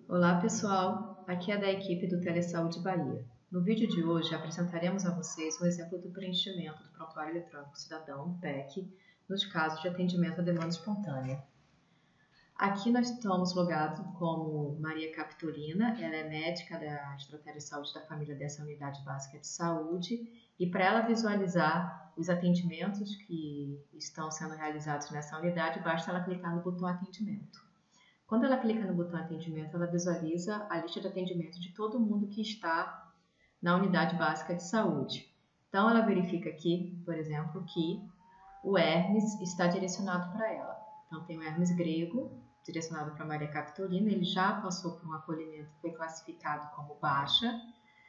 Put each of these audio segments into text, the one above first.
Olá pessoal, aqui é da equipe do Telesaúde Bahia. No vídeo de hoje apresentaremos a vocês um exemplo do preenchimento do Prontuário Eletrônico Cidadão, PEC, nos casos de atendimento à demanda espontânea. Aqui nós estamos logados como Maria Capitolina, ela é médica da Estratégia de Saúde da família dessa unidade básica de saúde, e para ela visualizar os atendimentos que estão sendo realizados nessa unidade, basta ela clicar no botão Atendimento. Quando ela clica no botão Atendimento, ela visualiza a lista de atendimento de todo mundo que está na unidade básica de saúde. Então, ela verifica aqui, por exemplo, que o Hermes está direcionado para ela. Então, tem o Hermes grego, direcionado para Maria Capitolina, ele já passou por um acolhimento que foi classificado como baixa.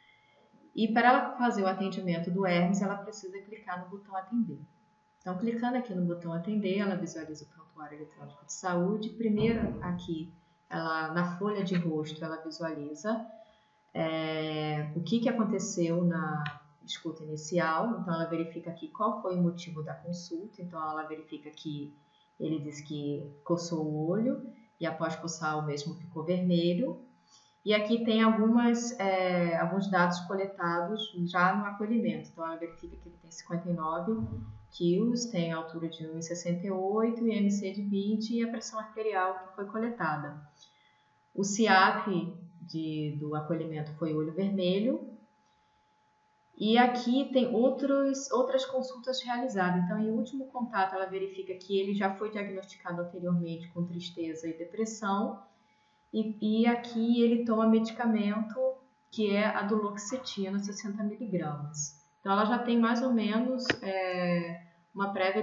E para ela fazer o atendimento do Hermes, ela precisa clicar no botão Atender. Então, clicando aqui no botão Atender, ela visualiza o prontuário eletrônico de saúde. Primeiro, aqui, na folha de rosto, ela visualiza o que aconteceu na escuta inicial. Então, ela verifica aqui qual foi o motivo da consulta. Então, ela verifica que ele diz que coçou o olho e após coçar o mesmo ficou vermelho. E aqui tem alguns dados coletados já no acolhimento. Então, ela verifica que ele tem 59 quilos, tem altura de 1,68 e IMC de 20 e a pressão arterial que foi coletada. O CIAP do acolhimento foi olho vermelho. E aqui tem outras consultas realizadas. Então, em último contato, ela verifica que ele já foi diagnosticado anteriormente com tristeza e depressão. E aqui ele toma medicamento que é a duloxetina, 60 mg. Então, ela já tem mais ou menos uma prévia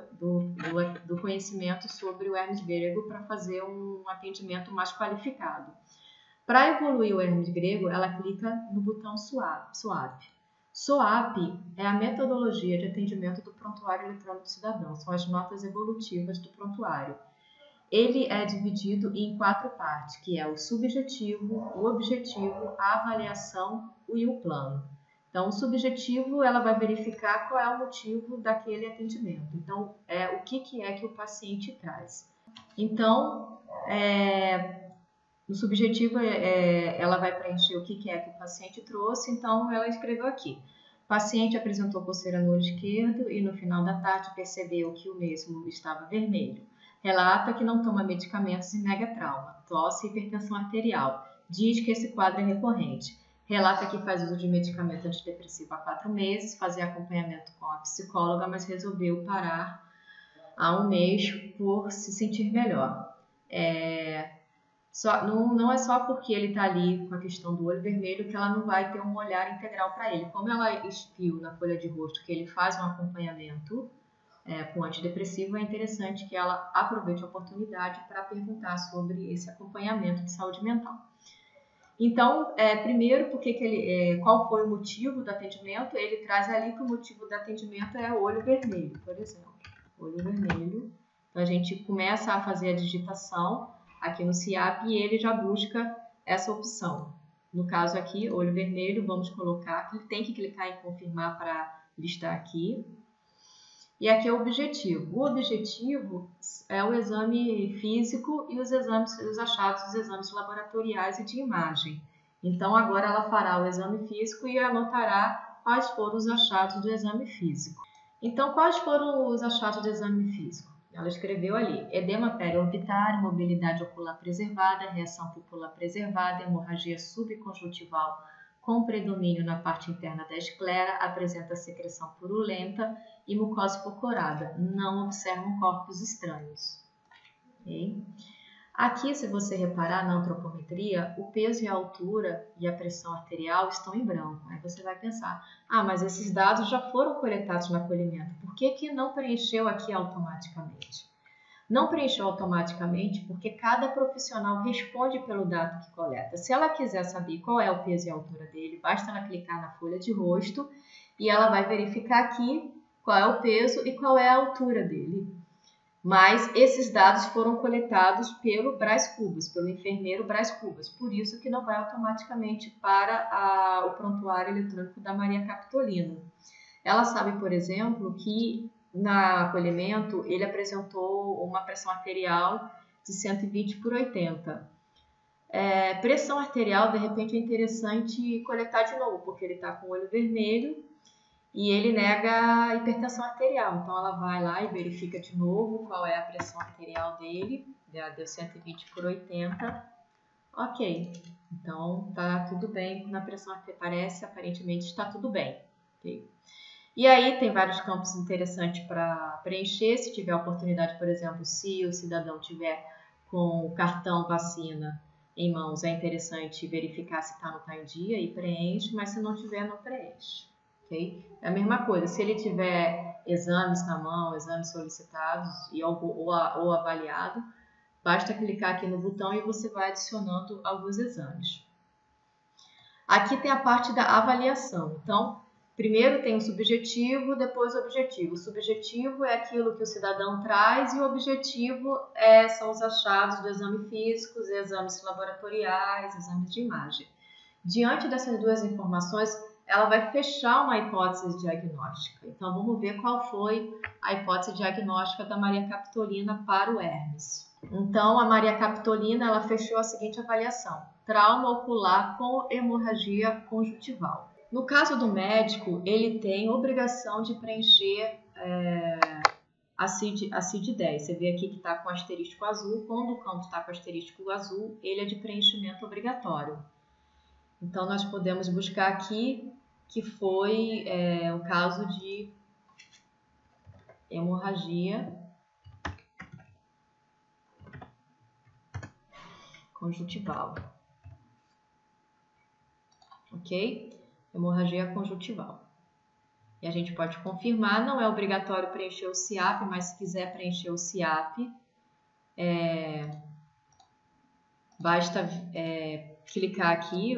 do conhecimento sobre o Hermes grego para fazer um atendimento mais qualificado. Para evoluir o Hermes grego, ela clica no botão SWAP. SWAP é a metodologia de atendimento do Prontuário Eletrônico Cidadão, são as notas evolutivas do prontuário. Ele é dividido em 4 partes, que é o subjetivo, o objetivo, a avaliação e o plano. Então, o subjetivo, ela vai verificar qual é o motivo daquele atendimento. Então, o que é que o paciente traz. Então, no subjetivo, ela vai preencher o que é que o paciente trouxe. Então, ela escreveu aqui. O paciente apresentou coceira no olho esquerdo e no final da tarde percebeu que o mesmo estava vermelho. Relata que não toma medicamentos e nega trauma, tosse e hipertensão arterial. Diz que esse quadro é recorrente. Relata que faz uso de medicamento antidepressivo há 4 meses, fazia acompanhamento com a psicóloga, mas resolveu parar há 1 mês por se sentir melhor. Não é só porque ele está ali com a questão do olho vermelho que ela não vai ter um olhar integral para ele. Como ela viu na folha de rosto que ele faz um acompanhamento com antidepressivo, é interessante que ela aproveite a oportunidade para perguntar sobre esse acompanhamento de saúde mental. Então, primeiro, qual foi o motivo do atendimento? Ele traz ali que o motivo do atendimento é o olho vermelho, por exemplo. Olho vermelho. Então, a gente começa a fazer a digitação aqui no CIAP e ele já busca essa opção. No caso aqui, olho vermelho, vamos colocar, tem que clicar em confirmar para listar aqui. E aqui é o objetivo. O objetivo é o exame físico e os achados dos exames laboratoriais e de imagem. Então, agora ela fará o exame físico e anotará quais foram os achados do exame físico. Então, quais foram os achados do exame físico? Ela escreveu ali: edema periorbitário, mobilidade ocular preservada, reação pupilar preservada, hemorragia subconjuntival com predomínio na parte interna da esclera, apresenta secreção purulenta e mucosa focorada. Não observam corpos estranhos. Okay? Aqui, se você reparar na antropometria, o peso e a altura e a pressão arterial estão em branco. Aí você vai pensar, mas esses dados já foram coletados no acolhimento. Por que não preencheu aqui automaticamente? Não preencheu automaticamente porque cada profissional responde pelo dado que coleta. Se ela quiser saber qual é o peso e a altura dele, basta ela clicar na folha de rosto e ela vai verificar aqui qual é o peso e qual é a altura dele. Mas esses dados foram coletados pelo Brás Cubas, pelo enfermeiro Brás Cubas, por isso que não vai automaticamente para o prontuário eletrônico da Maria Capitolina. Ela sabe, por exemplo, que no acolhimento ele apresentou uma pressão arterial de 120/80. Pressão arterial, de repente é interessante coletar de novo, porque ele está com o olho vermelho e ele nega a hipertensão arterial. Então ela vai lá e verifica de novo qual é a pressão arterial dele. Já deu 120/80. Ok, então tá tudo bem na pressão arterial, aparentemente está tudo bem. Okay? E aí tem vários campos interessantes para preencher, se tiver oportunidade, por exemplo, se o cidadão tiver com o cartão vacina em mãos, é interessante verificar se está ou não está em dia e preenche, mas se não tiver, não preenche. Okay? É a mesma coisa, se ele tiver exames na mão, exames solicitados ou avaliado, basta clicar aqui no botão e você vai adicionando alguns exames. Aqui tem a parte da avaliação. Então, primeiro tem o subjetivo, depois o objetivo. O subjetivo é aquilo que o cidadão traz e o objetivo são os achados do exame físico, exames laboratoriais, exames de imagem. Diante dessas duas informações, ela vai fechar uma hipótese diagnóstica. Então, vamos ver qual foi a hipótese diagnóstica da Maria Capitolina para o Hermes. Então, a Maria Capitolina ela fechou a seguinte avaliação: trauma ocular com hemorragia conjuntival. No caso do médico, ele tem obrigação de preencher a CID-10. Você vê aqui que está com asterisco azul. Quando o campo está com asterisco azul, ele é de preenchimento obrigatório. Então, nós podemos buscar aqui que foi o caso de hemorragia conjuntival. Ok? Hemorragia conjuntival. E a gente pode confirmar, não é obrigatório preencher o CIAP, mas se quiser preencher o CIAP, basta clicar aqui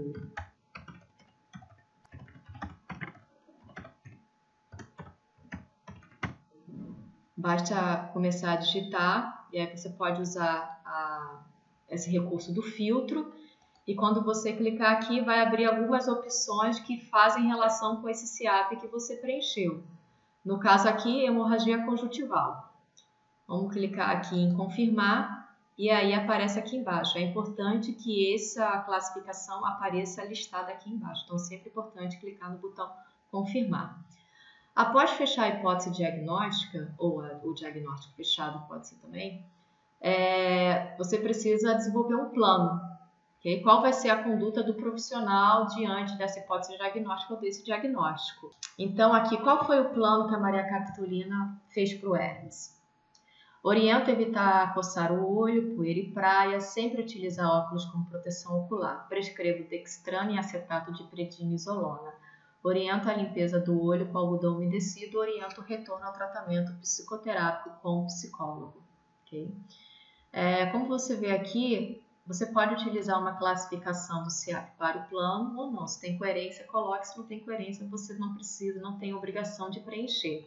basta começar a digitar, e aí você pode usar esse recurso do filtro, e quando você clicar aqui, vai abrir algumas opções que fazem relação com esse CIAP que você preencheu. No caso aqui, hemorragia conjuntival. Vamos clicar aqui em confirmar, e aí aparece aqui embaixo. É importante que essa classificação apareça listada aqui embaixo. Então, sempre é importante clicar no botão confirmar. Após fechar a hipótese diagnóstica, ou o diagnóstico fechado pode ser também, você precisa desenvolver um plano. Okay? Qual vai ser a conduta do profissional diante dessa hipótese diagnóstica ou desse diagnóstico? Então, aqui, qual foi o plano que a Maria Capitolina fez para o Hermes? Orienta evitar coçar o olho, poeira e praia, sempre utilizar óculos como proteção ocular. Prescrevo Dextrana e acetato de prednisolona. Orienta a limpeza do olho com algodão umedecido, orienta o retorno ao tratamento psicoterápico com o psicólogo. Okay? Como você vê aqui, você pode utilizar uma classificação do CIAP para o plano ou não. Se tem coerência, coloque. Se não tem coerência, você não precisa, não tem obrigação de preencher.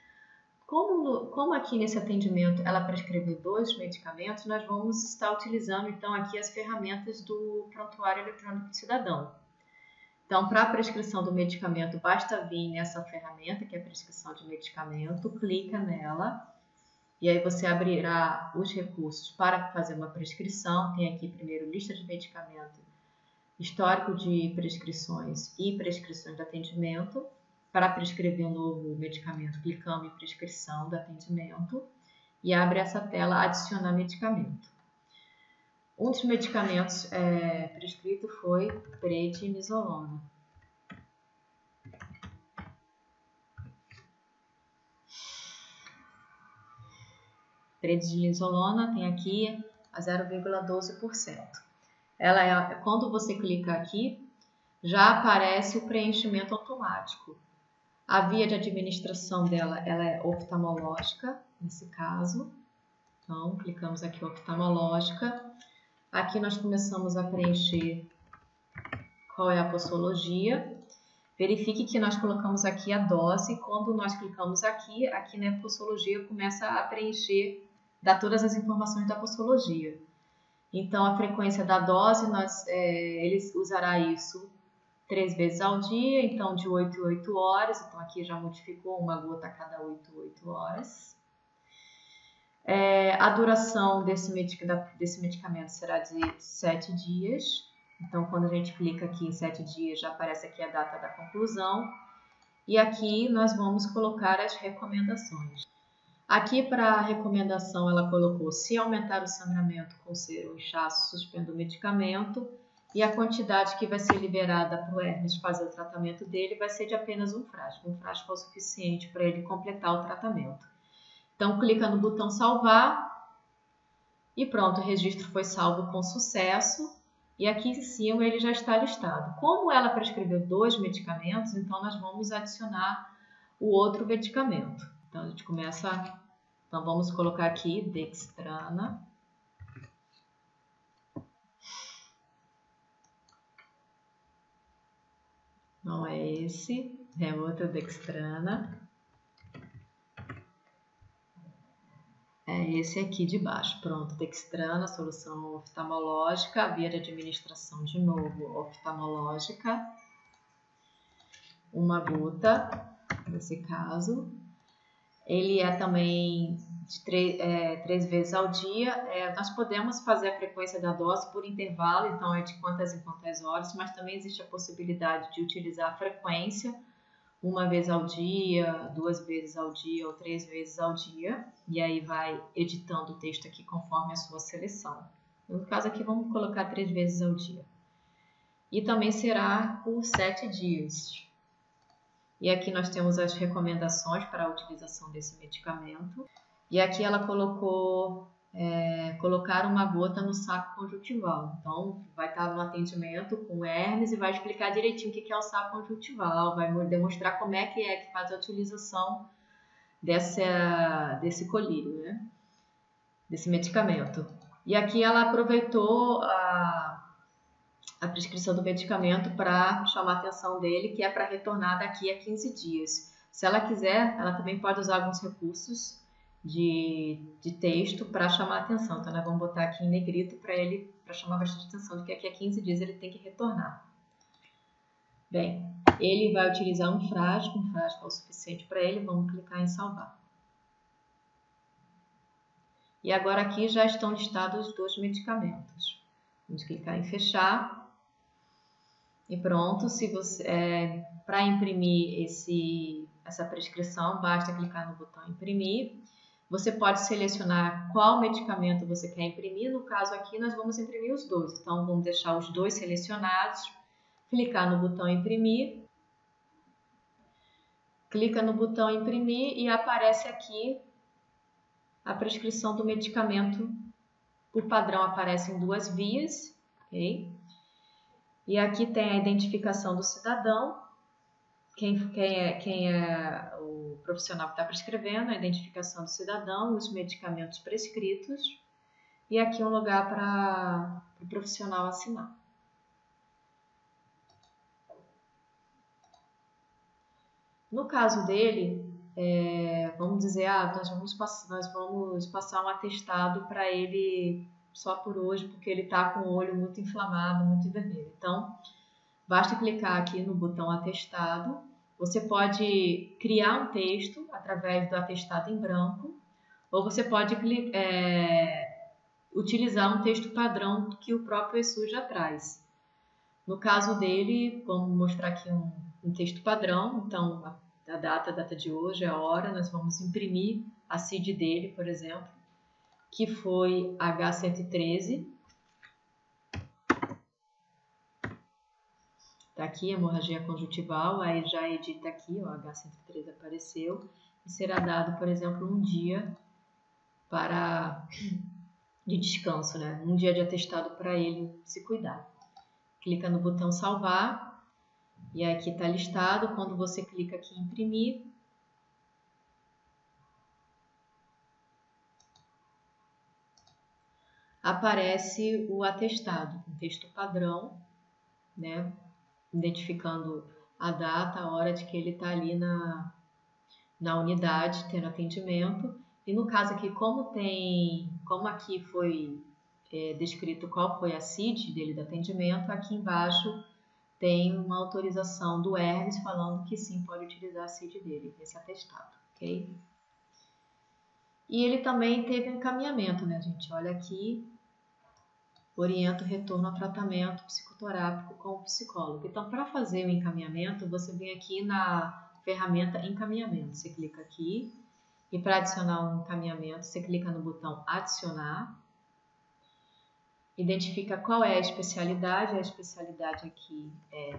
Como aqui nesse atendimento ela prescreveu 2 medicamentos, nós vamos estar utilizando então aqui as ferramentas do prontuário eletrônico do cidadão. Então, para a prescrição do medicamento, basta vir nessa ferramenta, que é a prescrição de medicamento, clica nela, e aí você abrirá os recursos para fazer uma prescrição. Tem aqui primeiro lista de medicamento, histórico de prescrições e prescrições de atendimento. Para prescrever um novo medicamento, clicamos em prescrição do atendimento e abre essa tela adicionar medicamento. Um dos medicamentos prescrito foi prednisolona. Prednisolona tem aqui a 0,12%. Quando você clica aqui, já aparece o preenchimento automático. A via de administração dela ela é oftalmológica, nesse caso. Então, clicamos aqui oftalmológica. Aqui nós começamos a preencher qual é a posologia. Verifique que nós colocamos aqui a dose. Quando nós clicamos aqui na posologia começa a preencher, dá todas as informações da posologia. Então, a frequência da dose, ele usará isso 3 vezes ao dia, então de 8 em 8 horas. Então, aqui já modificou uma gota a cada 8 horas. A duração desse medicamento será de 7 dias. Então, quando a gente clica aqui em 7 dias, já aparece aqui a data da conclusão. E aqui nós vamos colocar as recomendações. Aqui para a recomendação ela colocou: se aumentar o sangramento com cera ou inchaço, suspenda o medicamento. E a quantidade que vai ser liberada para o Hermes fazer o tratamento dele vai ser de apenas um frasco. Um frasco é o suficiente para ele completar o tratamento. Então, clica no botão salvar e pronto, o registro foi salvo com sucesso. E aqui em cima ele já está listado. Como ela prescreveu 2 medicamentos, então nós vamos adicionar o outro medicamento. Então, a gente começa... Então, vamos colocar aqui Dextrana. Não é esse, é outro Dextrana. É esse aqui de baixo. Pronto, Dextrana, solução oftalmológica, via de administração de novo, oftalmológica. Uma gota, nesse caso. Ele é também de 3 vezes ao dia. Nós podemos fazer a frequência da dose por intervalo, então é de quantas em quantas horas, mas também existe a possibilidade de utilizar a frequência 1 vez ao dia, 2 vezes ao dia ou 3 vezes ao dia. E aí vai editando o texto aqui conforme a sua seleção. No caso aqui vamos colocar 3 vezes ao dia. E também será por 7 dias. E aqui nós temos as recomendações para a utilização desse medicamento. E aqui ela colocou colocar uma gota no saco conjuntival. Então, vai estar no atendimento com o Hermes e vai explicar direitinho o que é o saco conjuntival, vai demonstrar como é que faz a utilização desse colírio, né? Desse medicamento. E aqui ela aproveitou a prescrição do medicamento para chamar a atenção dele, que é para retornar daqui a 15 dias. Se ela quiser, ela também pode usar alguns recursos de texto para chamar a atenção. Então, nós vamos botar aqui em negrito para chamar bastante atenção de que daqui a 15 dias ele tem que retornar. Bem, ele vai utilizar um frasco é o suficiente para ele. Vamos clicar em salvar. E agora aqui já estão listados os 2 medicamentos. Vamos clicar em fechar. E pronto, se você para imprimir essa prescrição, basta clicar no botão imprimir. Você pode selecionar qual medicamento você quer imprimir. No caso aqui, nós vamos imprimir os 2. Então, vamos deixar os 2 selecionados. Clicar no botão imprimir. Clica no botão imprimir e aparece aqui a prescrição do medicamento. Por padrão, aparece em 2 vias. Ok? E aqui tem a identificação do cidadão, quem é o profissional que está prescrevendo, a identificação do cidadão, os medicamentos prescritos e aqui um lugar para o profissional assinar. No caso dele, vamos dizer, nós vamos passar um atestado para ele só por hoje, porque ele está com o olho muito inflamado, muito vermelho. Então, basta clicar aqui no botão atestado. Você pode criar um texto através do atestado em branco, ou você pode utilizar um texto padrão que o próprio ESUS já traz. No caso dele, vamos mostrar aqui um texto padrão. Então, a data de hoje, a hora, nós vamos imprimir a CID dele, por exemplo, que foi H113. Está aqui, hemorragia conjuntival, aí já edita aqui, ó, H113 apareceu, e será dado, por exemplo, um dia de descanso, né? Um dia de atestado para ele se cuidar. Clica no botão salvar, e aqui está listado. Quando você clica aqui em imprimir, aparece o atestado, um texto padrão, né? Identificando a data, a hora de que ele está ali na unidade, tendo atendimento. E no caso aqui, como aqui foi descrito qual foi a CID dele do atendimento, aqui embaixo tem uma autorização do Hermes falando que sim, pode utilizar a CID dele, esse atestado, ok? E ele também teve encaminhamento, né, gente? Olha aqui, orienta o retorno ao tratamento psicoterápico com o psicólogo. Então, para fazer o encaminhamento, você vem aqui na ferramenta encaminhamento. Você clica aqui e para adicionar um encaminhamento, você clica no botão adicionar. Identifica qual é a especialidade. A especialidade aqui é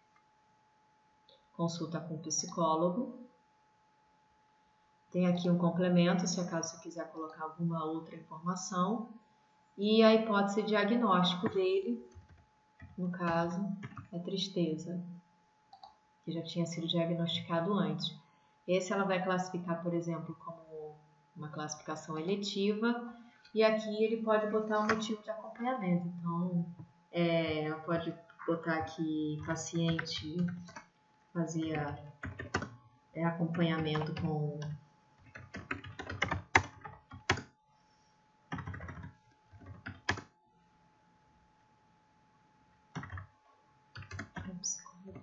consulta com o psicólogo. Tem aqui um complemento, se acaso você quiser colocar alguma outra informação. E a hipótese diagnóstico dele, no caso, é tristeza, que já tinha sido diagnosticado antes. Esse ela vai classificar, por exemplo, como uma classificação eletiva. E aqui ele pode botar um motivo de acompanhamento. Então, ela pode botar aqui paciente fazia acompanhamento com psicólogo.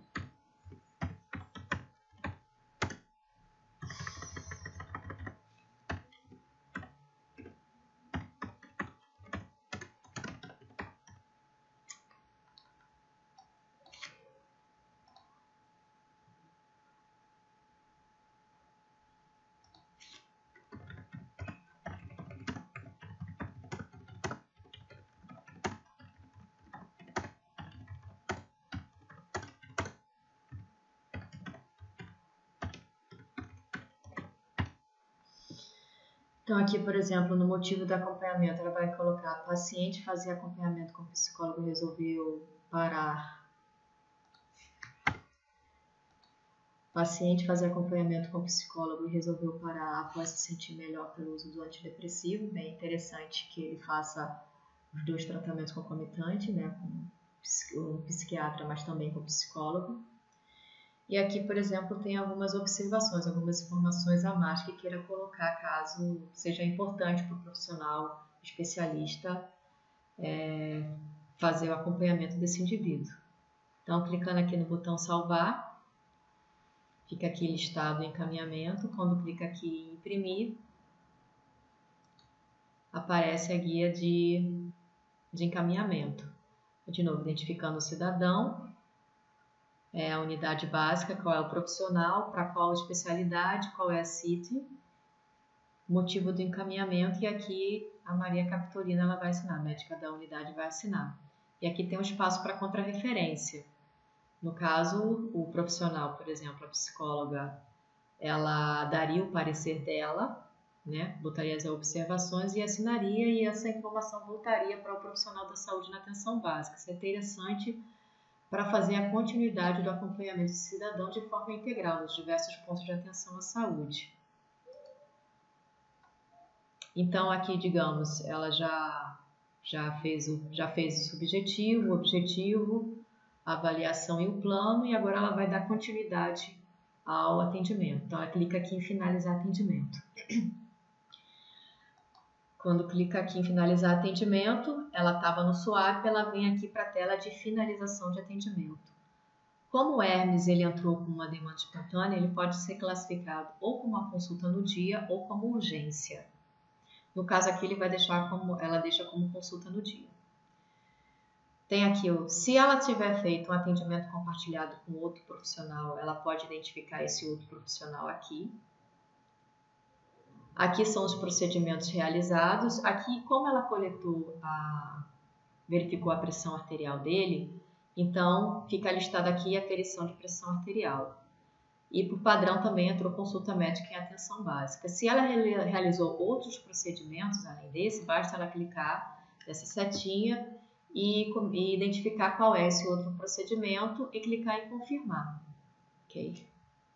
Então, aqui, por exemplo, no motivo do acompanhamento, ela vai colocar: paciente fazia acompanhamento com o psicólogo e resolveu parar. Paciente fazia acompanhamento com o psicólogo e resolveu parar após se sentir melhor pelo uso do antidepressivo. Bem interessante que ele faça os dois tratamentos concomitantes, né, com o psiquiatra, mas também com o psicólogo. E aqui, por exemplo, tem algumas observações, algumas informações a mais que queira colocar, caso seja importante para o profissional especialista fazer o acompanhamento desse indivíduo. Então, clicando aqui no botão salvar, fica aqui listado o encaminhamento. Quando clica aqui em imprimir, aparece a guia de encaminhamento. De novo, identificando o cidadão, a unidade básica, qual é o profissional, para qual especialidade, qual é a CIT, motivo do encaminhamento, e aqui a Maria Capitolina ela vai assinar, a médica da unidade vai assinar. E aqui tem um espaço para contrarreferência. No caso, o profissional, por exemplo, a psicóloga, ela daria o parecer dela, né, botaria as observações e assinaria, e essa informação voltaria para o profissional da saúde na atenção básica. Isso é interessante para fazer a continuidade do acompanhamento do cidadão de forma integral nos diversos pontos de atenção à saúde. Então, aqui, digamos, ela já fez o subjetivo, o objetivo, a avaliação e o plano, e agora ela vai dar continuidade ao atendimento. Então, ela clica aqui em finalizar atendimento. Quando clica aqui em finalizar atendimento, ela estava no SWAP, ela vem aqui para a tela de finalização de atendimento. Como o Hermes ele entrou com uma demanda espontânea, ele pode ser classificado ou como uma consulta no dia ou como urgência. No caso aqui, ela deixa como consulta no dia. Tem aqui, se ela tiver feito um atendimento compartilhado com outro profissional, ela pode identificar esse outro profissional aqui. Aqui são os procedimentos realizados. Aqui, como ela verificou a pressão arterial dele, então fica listada aqui a aferição de pressão arterial. E por padrão também entrou consulta médica em atenção básica. Se ela realizou outros procedimentos além desse, basta ela clicar nessa setinha e identificar qual é esse outro procedimento e clicar em confirmar. Ok?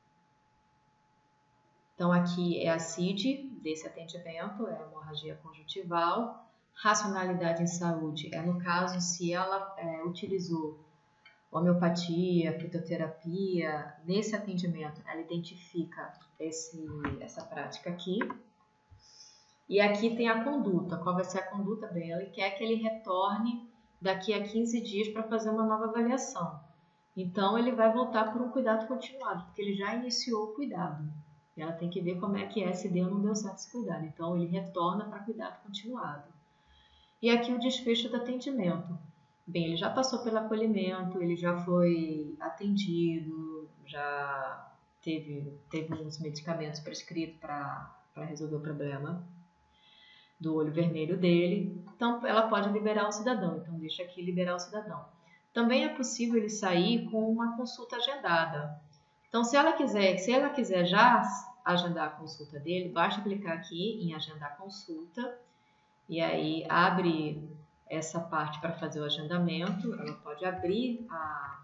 Então, aqui é a CID desse atendimento, é a hemorragia conjuntival. Racionalidade em saúde é no caso se ela utilizou homeopatia, fitoterapia. Nesse atendimento, ela identifica essa prática aqui. E aqui tem a conduta. Qual vai ser a conduta? Bem, ela quer que ele retorne daqui a 15 dias para fazer uma nova avaliação. Então, ele vai voltar por um cuidado continuado, porque ele já iniciou o cuidado. E ela tem que ver como é que é, se deu ou não deu certo esse cuidado. Então, ele retorna para cuidado continuado. E aqui o desfecho do atendimento. Bem, ele já passou pelo acolhimento, ele já foi atendido, já teve uns medicamentos prescritos para resolver o problema do olho vermelho dele. Então, ela pode liberar o cidadão. Então, deixa aqui liberar o cidadão. Também é possível ele sair com uma consulta agendada. Então, se ela quiser já agendar a consulta dele, basta clicar aqui em agendar consulta e aí abre essa parte para fazer o agendamento. Ela pode abrir a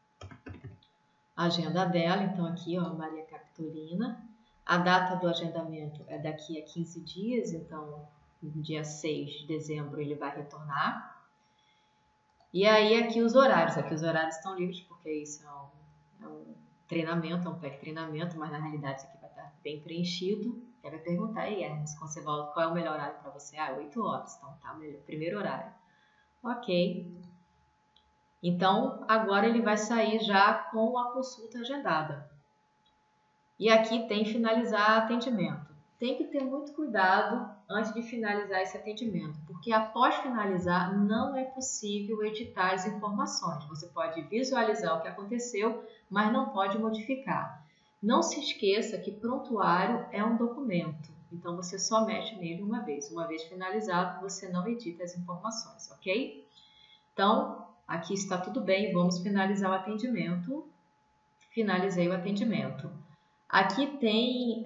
agenda dela. Então, aqui, ó, Maria Capitolina. A data do agendamento é daqui a 15 dias, então, no dia 6 de dezembro ele vai retornar. E aí, aqui os horários estão livres, porque isso é um treinamento, é um PEC treinamento, mas na realidade isso aqui vai estar bem preenchido. Ele vai perguntar, aí Hermes, qual é o melhor horário para você? 8 horas, então tá, primeiro horário. Ok. Então, agora ele vai sair já com a consulta agendada. E aqui tem finalizar atendimento. Tem que ter muito cuidado antes de finalizar esse atendimento, porque após finalizar não é possível editar as informações. Você pode visualizar o que aconteceu, mas não pode modificar. Não se esqueça que prontuário é um documento, então você só mexe nele uma vez. Uma vez finalizado, você não edita as informações, ok? Então, aqui está tudo bem, vamos finalizar o atendimento. Finalizei o atendimento. Aqui tem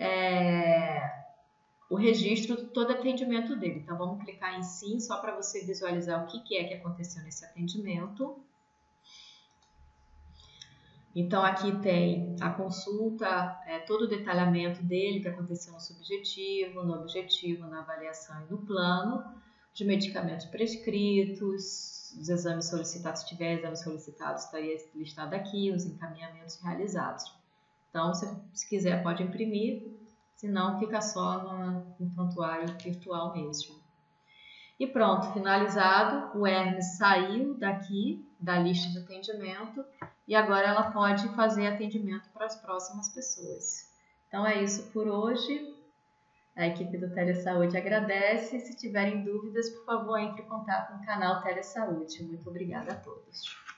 o registro de todo atendimento dele. Então, vamos clicar em sim, só para você visualizar o que é que aconteceu nesse atendimento. Então, aqui tem a consulta, todo o detalhamento dele, que aconteceu no subjetivo, no objetivo, na avaliação e no plano, os medicamentos prescritos, os exames solicitados, se tiver exames solicitados, estaria listado aqui, os encaminhamentos realizados. Então, se quiser, pode imprimir, senão fica só no prontuário virtual mesmo. E pronto, finalizado, o Hermes saiu daqui da lista de atendimento e agora ela pode fazer atendimento para as próximas pessoas. Então é isso por hoje. A equipe do Telesaúde agradece. Se tiverem dúvidas, por favor, entre em contato no canal Telesaúde. Muito obrigada a todos.